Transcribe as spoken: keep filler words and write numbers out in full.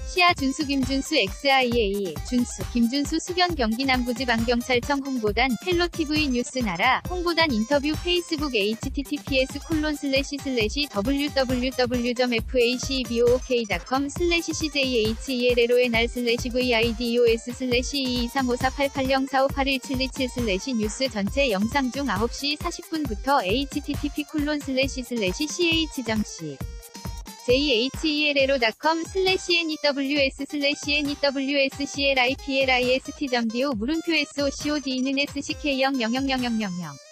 시아 준수 김준수 엑스아이에이 준수 김준수 수견 경기 남부지방경찰청 홍보단 헬로티브이 뉴스 나라 홍보단 인터뷰 페이스북 에이치티티피에스 콜론 슬래시 슬래시 더블유더블유더블유 점 에프에이씨비오오케이 닷컴 슬래시 씨제이에이치이엘엘오엔알 슬래시 브이아이디오에스 슬래시 이이삼오사팔팔영사오팔일칠이칠 슬래시 뉴스 전체 영상 중 아홉 시 사십 분부터 에이치티티피 콜론 슬래시 슬래시 씨에이치 점 씨 제이에이치이엘엘오 닷컴 슬래시 애니더블유에스 슬래시 애니더블유에스씨엘아이플리스트 점 디오 물음표 에스오코드는 에스씨케이 영 영 영 영 영 영